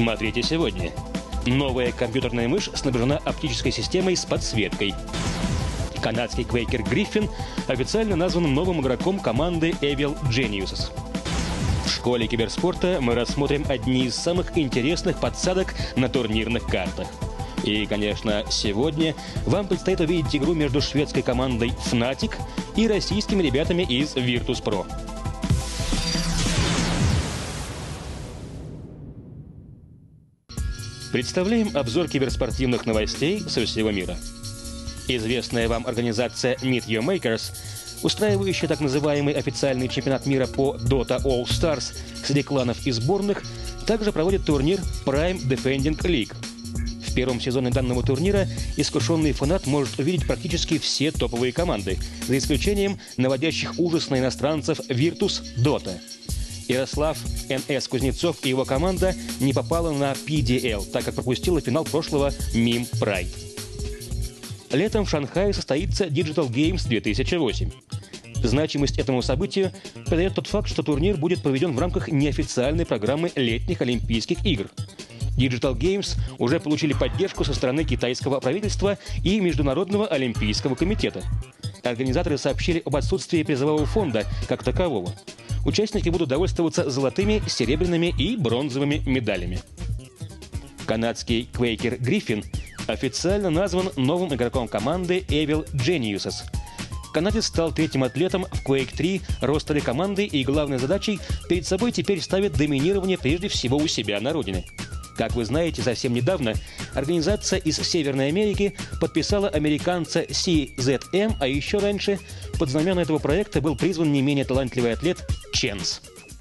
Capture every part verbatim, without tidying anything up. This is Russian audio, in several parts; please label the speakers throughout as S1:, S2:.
S1: Смотрите сегодня. Новая компьютерная мышь снабжена оптической системой с подсветкой. Канадский Quaker Griffin официально назван новым игроком команды Evil Geniuses. В школе киберспорта мы рассмотрим одни из самых интересных подсадок на турнирных картах. И, конечно, сегодня вам предстоит увидеть игру между шведской командой Fnatic и российскими ребятами из Virtus.pro. Представляем обзор киберспортивных новостей со всего мира. Известная вам организация Meet Your Makers, устраивающая так называемый официальный чемпионат мира по Dota All Stars среди кланов и сборных, также проводит турнир Prime Defending League. В первом сезоне данного турнира искушенный фанат может увидеть практически все топовые команды, за исключением наводящих ужас на иностранцев Virtus Dota. Ярослав эн эс Кузнецов и его команда не попала на пи ди эл, так как пропустила финал прошлого мим Pride. Летом в Шанхае состоится Digital Games две тысячи восемь. Значимость этому событию придает тот факт, что турнир будет проведен в рамках неофициальной программы летних Олимпийских игр. Digital Games уже получили поддержку со стороны китайского правительства и Международного олимпийского комитета. Организаторы сообщили об отсутствии призового фонда как такового. Участники будут довольствоваться золотыми, серебряными и бронзовыми медалями. Канадский Quaker Griffin официально назван новым игроком команды Evil Geniuses. Канадец стал третьим атлетом в Quake три ростере команды и главной задачей перед собой теперь ставит доминирование прежде всего у себя на родине. Как вы знаете, совсем недавно организация из Северной Америки подписала американца си зет эм, а еще раньше под знамена этого проекта был призван не менее талантливый атлет Ченс.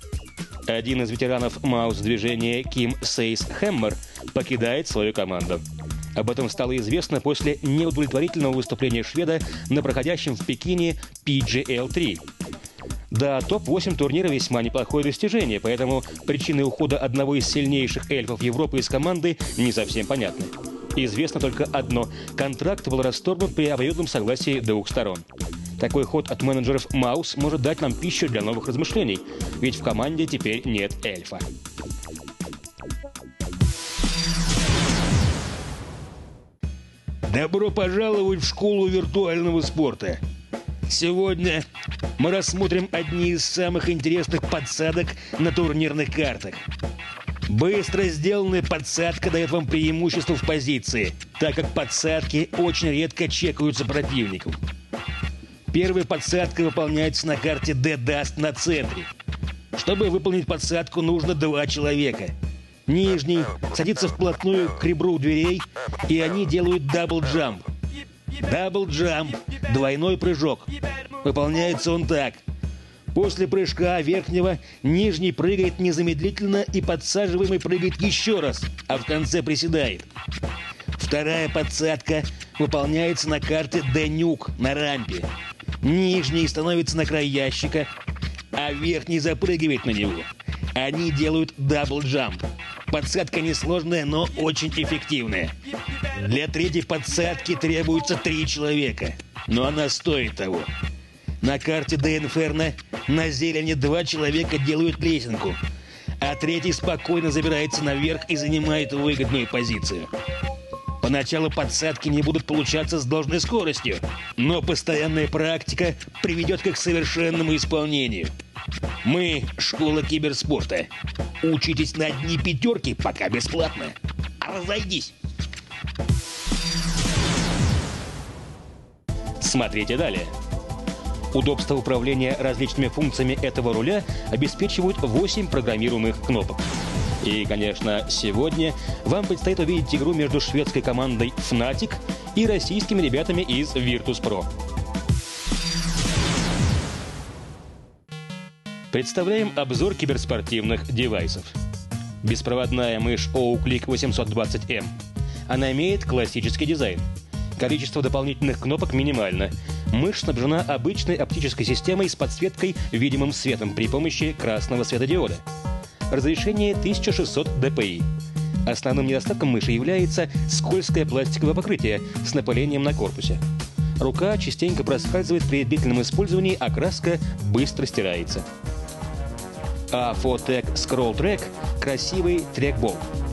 S1: Один из ветеранов маус-движения Ким Сейс Хэммер покидает свою команду. Об этом стало известно после неудовлетворительного выступления шведа на проходящем в Пекине пи джи эл три. Да, топ восемь турнира весьма неплохое достижение, поэтому причины ухода одного из сильнейших эльфов Европы из команды не совсем понятны. Известно только одно – контракт был расторгнут при обоюдном согласии двух сторон. Такой ход от менеджеров Маус может дать нам пищу для новых размышлений, ведь в команде теперь нет эльфа.
S2: Добро пожаловать в школу виртуального спорта. Сегодня мы рассмотрим одни из самых интересных подсадок на турнирных картах. Быстро сделанная подсадка дает вам преимущество в позиции, так как подсадки очень редко чекаются противником. Первая подсадка выполняется на карте D-Dust на центре. Чтобы выполнить подсадку, нужно два человека. Нижний садится вплотную к ребру дверей, и они делают дабл-джамп. Дабл-джамп – двойной прыжок. Выполняется он так. После прыжка верхнего нижний прыгает незамедлительно, и подсаживаемый прыгает еще раз, а в конце приседает. Вторая подсадка выполняется на карте D-Nuke на рампе. Нижний становится на край ящика, а верхний запрыгивает на него. Они делают дабл-джамп. Подсадка несложная, но очень эффективная. Для третьей подсадки требуется три человека, но она стоит того. На карте Де Инферно на зелени два человека делают лесенку, а третий спокойно забирается наверх и занимает выгодную позицию. Поначалу подсадки не будут получаться с должной скоростью, но постоянная практика приведет к их совершенному исполнению. Мы – школа киберспорта. Учитесь на одни пятерки, пока бесплатно. Разойдись!
S1: Смотрите далее. Удобство управления различными функциями этого руля обеспечивают восемь программируемых кнопок. И, конечно, сегодня вам предстоит увидеть игру между шведской командой Fnatic и российскими ребятами из Virtus.pro. Представляем обзор киберспортивных девайсов. Беспроводная мышь Oak восемьсот двадцать эм. Она имеет классический дизайн. Количество дополнительных кнопок минимально. Мышь снабжена обычной оптической системой с подсветкой видимым светом при помощи красного светодиода. Разрешение тысяча шестьсот дэ пэ и. Основным недостатком мыши является скользкое пластиковое покрытие с напылением на корпусе. Рука частенько проскальзывает при длительном использовании, а краска быстро стирается. а фотек Scroll Track – красивый трекбол.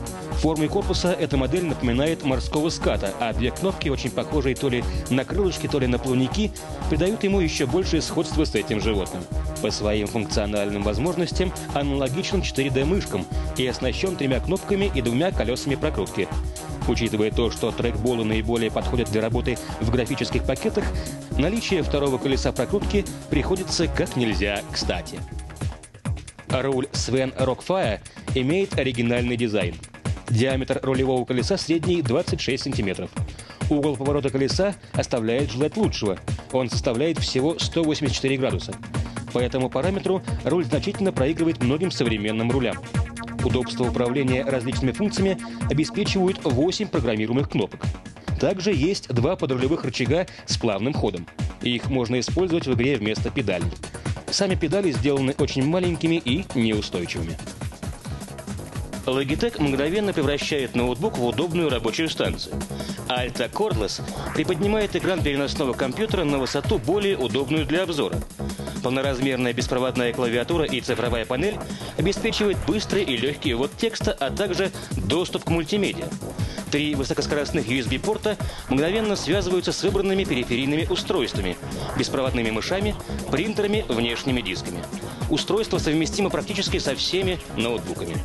S1: Формой корпуса эта модель напоминает морского ската, а две кнопки, очень похожие то ли на крылышки, то ли на плавники, придают ему еще большее сходство с этим животным. По своим функциональным возможностям аналогичен четыре дэ мышкам и оснащен тремя кнопками и двумя колесами прокрутки. Учитывая то, что трекболы наиболее подходят для работы в графических пакетах, наличие второго колеса прокрутки приходится как нельзя кстати. Руль Свен Рокфая имеет оригинальный дизайн. Диаметр рулевого колеса средний двадцать шесть сантиметров. Угол поворота колеса оставляет желать лучшего. Он составляет всего сто восемьдесят четыре градуса. По этому параметру руль значительно проигрывает многим современным рулям. Удобство управления различными функциями обеспечивают восемь программируемых кнопок. Также есть два подрулевых рычага с плавным ходом. Их можно использовать в игре вместо педалей. Сами педали сделаны очень маленькими и неустойчивыми. Logitech мгновенно превращает ноутбук в удобную рабочую станцию. Alta Cordless приподнимает экран переносного компьютера на высоту, более удобную для обзора. Полноразмерная беспроводная клавиатура и цифровая панель обеспечивают быстрый и легкий ввод текста, а также доступ к мультимедиа. Три высокоскоростных ю эс би-порта мгновенно связываются с выбранными периферийными устройствами, беспроводными мышами, принтерами, внешними дисками. Устройство совместимо практически со всеми ноутбуками.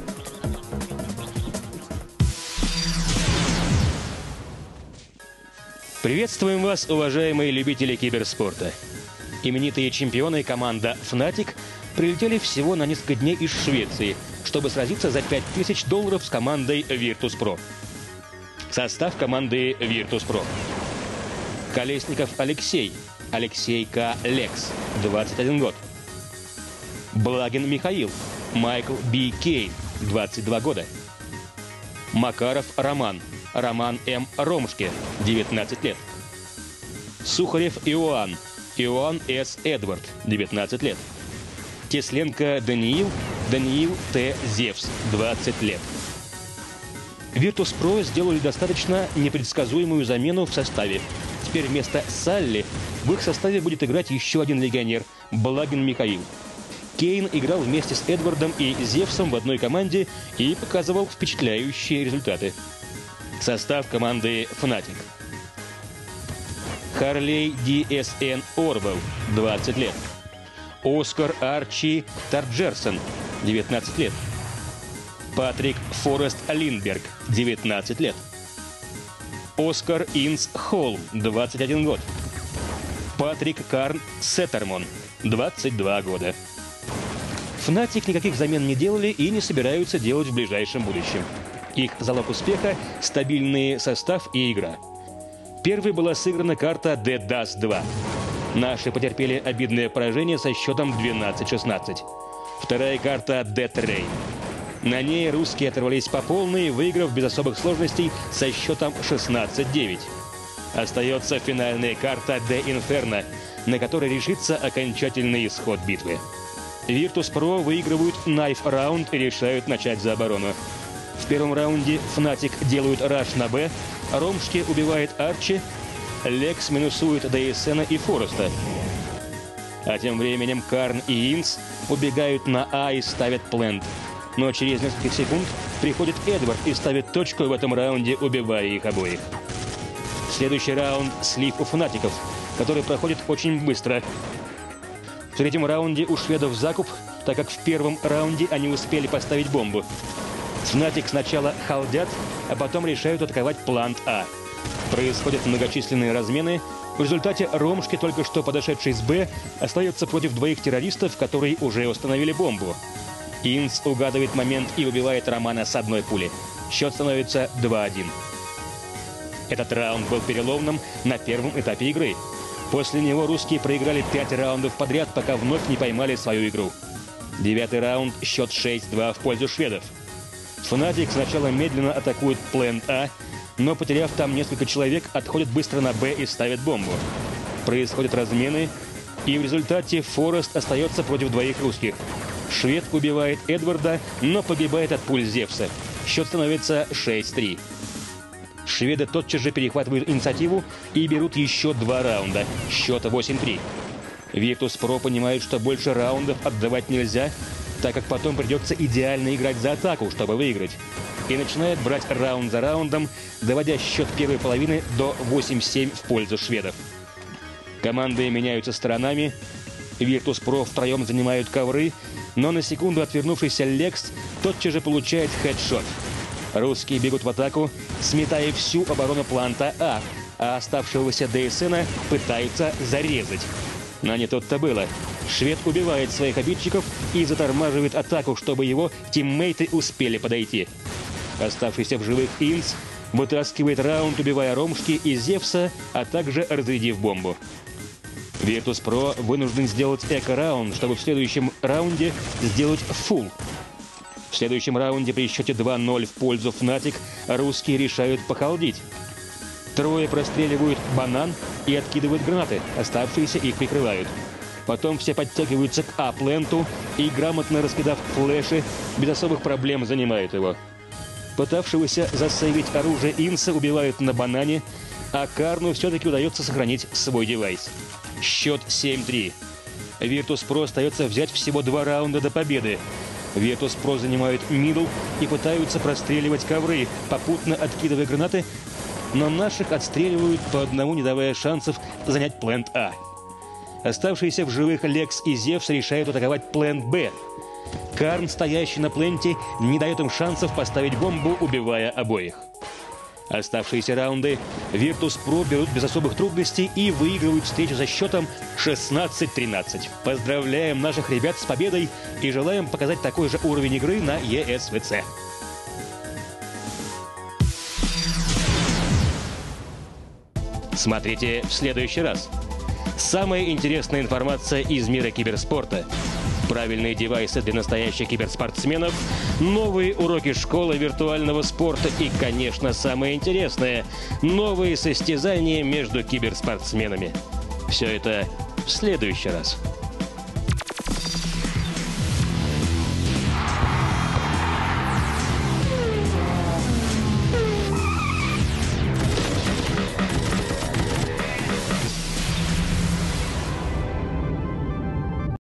S1: Приветствуем вас, уважаемые любители киберспорта. Именитые чемпионы команда Fnatic прилетели всего на несколько дней из Швеции, чтобы сразиться за пять тысяч долларов с командой Virtus.pro. Состав команды Virtus.pro. Колесников Алексей, Алексей К. Лекс, двадцать один год. Благин Михаил, Майкл Б. Кейн, двадцать два года. Макаров Роман, Роман М. Ромшке, девятнадцать лет. Сухарев Иоанн, Иоанн С. Эдвард, девятнадцать лет. Тесленко Даниил, Даниил Т. Зевс, двадцать лет. Virtus.pro сделали достаточно непредсказуемую замену в составе. Теперь вместо Салли в их составе будет играть еще один легионер – Благин Михаил. Кейн играл вместе с Эдвардом и Зевсом в одной команде и показывал впечатляющие результаты. Состав команды Fnatic. Харлей Ди Эс Эн Орвелл, двадцать лет. Оскар Арчи Тарджерсон, девятнадцать лет. Патрик Форест Линдберг, девятнадцать лет. Оскар Инс Холм, двадцать один год. Патрик Карн Сеттермон, двадцать два года. Fnatic никаких замен не делали и не собираются делать в ближайшем будущем. Их залог успеха – стабильный состав и игра. Первой была сыграна карта Dead Dust два. Наши потерпели обидное поражение со счетом двенадцать шестнадцать. Вторая карта Dead Rain. На ней русские оторвались по полной, выиграв без особых сложностей со счетом шестнадцать девять. Остается финальная карта The Inferno, на которой решится окончательный исход битвы. Virtus.pro выигрывают Knife Round и решают начать за оборону. В первом раунде Fnatic делают раш на Б, Ромшке убивает Арчи, Лекс минусует Ди Эс Эн и Фореста. А тем временем Карн и Инс убегают на А и ставят плент. Но через несколько секунд приходит Эдвард и ставит точку в этом раунде, убивая их обоих. Следующий раунд – слив у фнатиков, который проходит очень быстро. В третьем раунде у шведов закуп, так как в первом раунде они успели поставить бомбу. Fnatic сначала халдят, а потом решают атаковать плант А. Происходят многочисленные размены. В результате Ромшке, только что подошедший с Б, остается против двоих террористов, которые уже установили бомбу. Инс угадывает момент и убивает Романа с одной пули. Счет становится два один. Этот раунд был переломным на первом этапе игры. После него русские проиграли пять раундов подряд, пока вновь не поймали свою игру. Девятый раунд, счет шесть два в пользу шведов. Fnatic сначала медленно атакует плент А, но, потеряв там несколько человек, отходит быстро на Б и ставит бомбу. Происходят размены, и в результате Форест остается против двоих русских. Швед убивает Эдварда, но погибает от пуль Зевса. Счет становится шесть три. Шведы тотчас же перехватывают инициативу и берут еще два раунда. Счет восемь три. Virtus.pro понимают, что больше раундов отдавать нельзя, так как потом придется идеально играть за атаку, чтобы выиграть. и начинает брать раунд за раундом, доводя счет первой половины до восемь-семь в пользу шведов. Команды меняются сторонами. Virtus.pro втроем занимают ковры, но на секунду отвернувшийся Лекс тотчас же получает хедшот. Русские бегут в атаку, сметая всю оборону планта А, а оставшегося ДСНа пытаются зарезать. Но не тут-то было. Швед убивает своих обидчиков и затормаживает атаку, чтобы его тиммейты успели подойти. Оставшийся в живых Инс вытаскивает раунд, убивая Ромшки и Зевса, а также разрядив бомбу. Virtus.pro вынужден сделать эко-раунд, чтобы в следующем раунде сделать фулл. В следующем раунде при счете два-ноль в пользу Fnatic русские решают похолодить. Трое простреливают банан и откидывают гранаты, оставшиеся их прикрывают. Потом все подтягиваются к А-пленту и, грамотно раскидав флеши, без особых проблем занимают его. Пытавшегося засейвить оружие Инса убивают на банане, а Карну все-таки удается сохранить свой девайс. Счет семь-три. Virtus.pro остается взять всего два раунда до победы. Virtus.pro занимают мидл и пытаются простреливать ковры, попутно откидывая гранаты, но наших отстреливают по одному, не давая шансов занять плент А. Оставшиеся в живых Лекс и Зевс решают атаковать плент Б. Карн, стоящий на пленте, не дает им шансов поставить бомбу, убивая обоих. Оставшиеся раунды Virtus.pro берут без особых трудностей и выигрывают встречу за счетом шестнадцать-тринадцать. Поздравляем наших ребят с победой и желаем показать такой же уровень игры на и эс ви си. Смотрите в следующий раз. Самая интересная информация из мира киберспорта. Правильные девайсы для настоящих киберспортсменов, новые уроки школы виртуального спорта и, конечно, самое интересное – новые состязания между киберспортсменами. Все это в следующий раз.